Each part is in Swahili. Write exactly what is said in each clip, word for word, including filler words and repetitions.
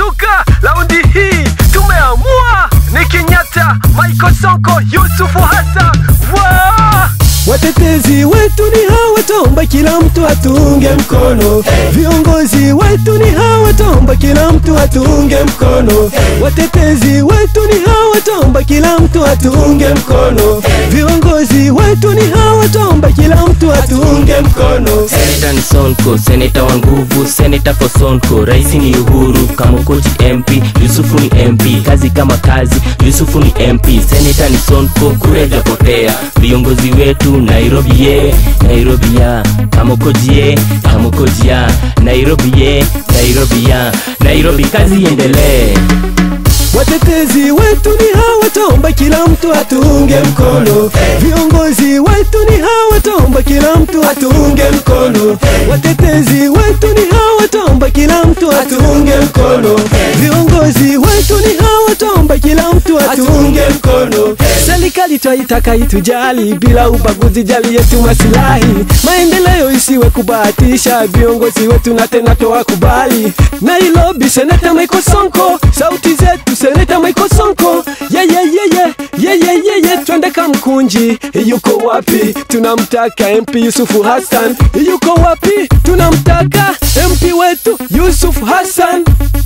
tumeshuka laundi hii, tumeamua ni Kenyatta, Michael Sonko, Yusufu Hassan. Wow! Watetezi wetu ni hawa, tomba kila mtu atunge mkono. Hey. Viongozi wetu ni hawa, tomba kila mtu atunge mkono. Hey. Watetezi wetu ni hawa, tomba kila mtu atunge mkono. Hey. Viongozi wetu ni hawa, tomba kila mtu atunge mkono. Senator ni Sonko, senator wa nguvu, senator for Sonko. Raisi ni Uhuru, Kamukoji M P, Yusufu ni M P. Kazi kama kazi, Yusufu ni M P. Senator ni Sonko, kura japotea. Viongozi wetu Nairobi ye, Nairobi ya, Kamukoji ye, Kamukoji ya, Nairobi ye, Nairobi ya, Nairobi kazi iendelee. Watetezi wetu ni hawa, tomba kila mtu atunge mkono. Hey. Viongozi wetu ni hawa, tomba kila mtu atunge mkono. Hey. Watetezi wetu ni hawa, tomba kila mtu atunge mkono. Hey. Viongozi wetu ni hawa, tomba kila mtu atunge mkono. Hey. Serikali twaitaka itujali bila ubaguzi, jali yetu maslahi, maendeleo isiwe kubahatisha. Viongozi wetu na tena tuwakubali. Nairobi Senator Michael Sonko, sauti zetu Senator Michael Sonko. Yeah yeah yeah yeah yeah yeah yeah yeah. Twende Kamkunji, yuko wapi? Tunamtaka M P Yusufu Hassan. Yuko wapi? Tunamtaka M P wetu Yusufu Hassan.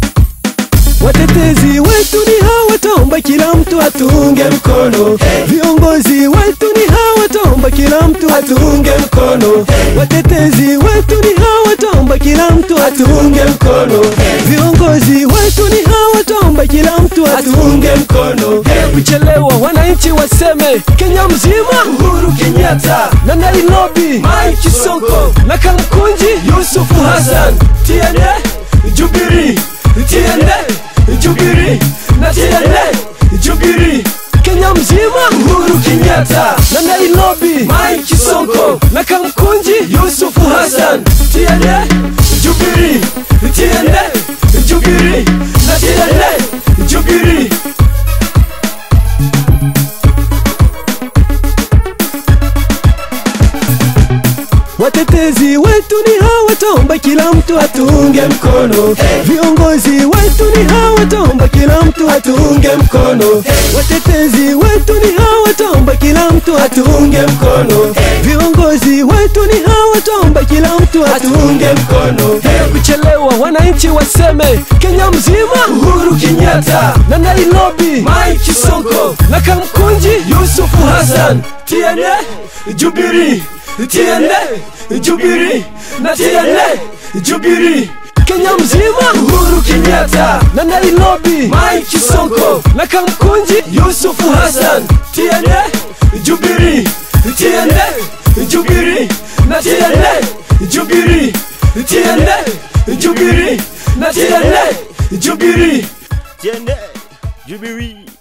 Watetezi wetu ni hawa, tomba kila mtu atunge mkono. Hey. Viongozi wetu ni hawa, tomba kila mtu atunge mkono. Hey. Watetezi wetu ni hawa, tomba kila mtu atunge mkono. Hey. Viongozi wetu ni hawa, tomba kila mtu atunge mkono. Hey. Kuchelewa wananchi waseme Kenya mzima Uhuru Kenyatta, na Nairobi Mike Sonko, na Kamkunji Yusufu Hassan. T N A Jubilee, T N A Jubilee, na T N A Jubilee. Kenya mzima Uhuru Kenyatta, na Nairobi Mike Sonko, na Kamkunji Yusufu Hassan. T N A Jubilee, T N A Jubilee, na T N A Jubilee. Watetezi wetu ni hawa, tomba kila mtu atunge mkono. Hey. Viongozi wetu ni hawa, tomba kila mtu atunge mkono. Hey. Watetezi wetu ni hawa, tomba kila mtu atunge mkono. Hey. Viongozi wetu ni hawa, tomba kila mtu atunge mkono. Hey. Kuchelewa wananchi waseme Kenya mzima Uhuru Kenyatta, na Nairobi Mike Sonko, na Kamkunji Yusufu Hassan. T N A Jubilee, T N A Jubilee, na T N A Jubilee. Kenya mzima Uhuru Kenyatta, na Nairobi Mike Sonko, na Kamkunji Yusufu Hassan. T N A Jubilee, T N A Jubilee, na T N A Jubilee. T N A Jubilee, na T N A Jubilee. T N A Jubilee.